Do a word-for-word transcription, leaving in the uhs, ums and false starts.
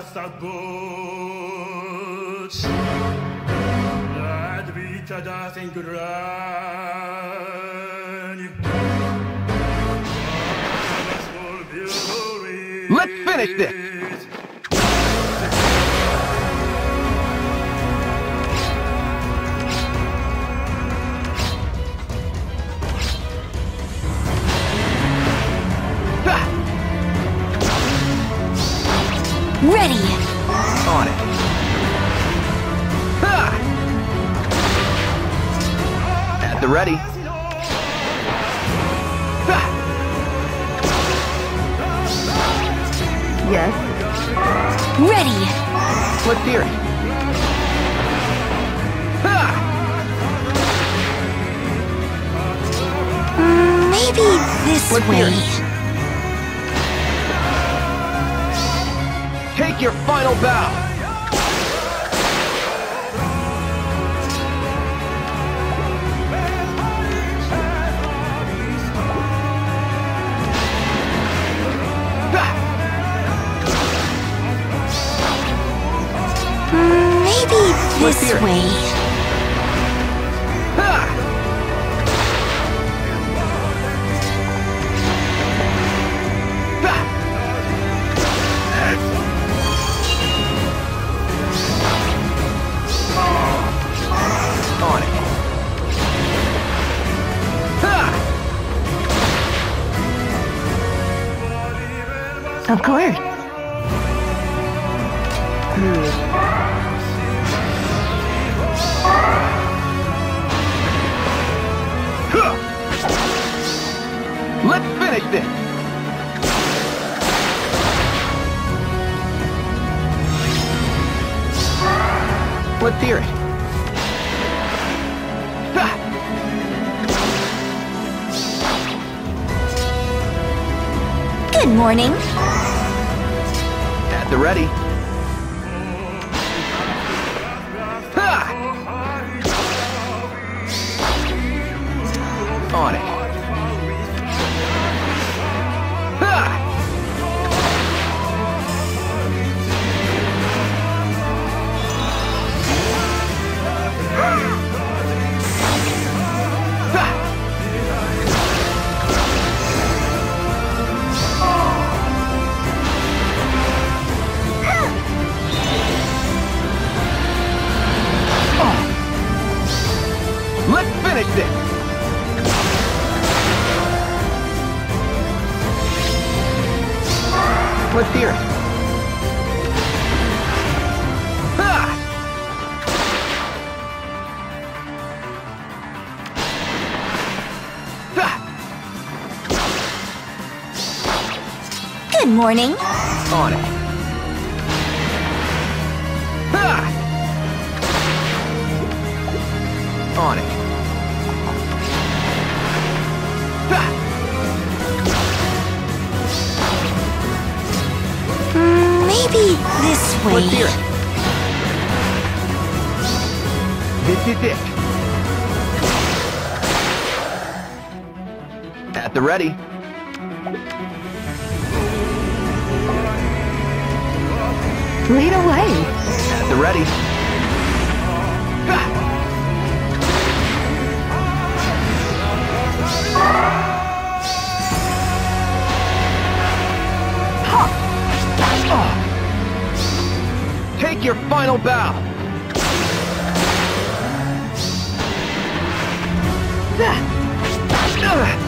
boots. That we tada think Let's finish this! Ready! On it! Ha! At the ready! Ha! Yes. Ready! Let's hear it! Ha! Mm, maybe this Let's hear way. it. Take your final bow! Mm, maybe Let's this hear it. way. Ha! Ha! On it. Ha! Of course. Huh! Let's finish this! Let's hear it. Ha! Good morning. At the ready. Ha! On it. Ha! Let's finish this! Let's hear it. Ha! Ha! Good morning. On it. Ha! On it. Ha! Mm, maybe this way. Let's hear it. This is it. At the ready. Lead away. At the ready. Ha! Oh. Take your final bow. Ah. Ah.